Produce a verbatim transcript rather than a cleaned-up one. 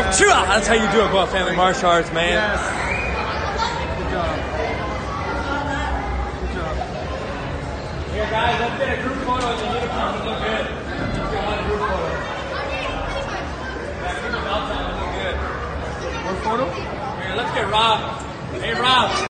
That's how you do it, Guelph Family Martial Arts, man. Yes. Good job. Good job. Here, guys, let's get a group photo in the uniform. It look good. Let's get one group photo. Yeah, keep the belts on. It look good. One photo? Here, let's get Rob. Hey, Rob.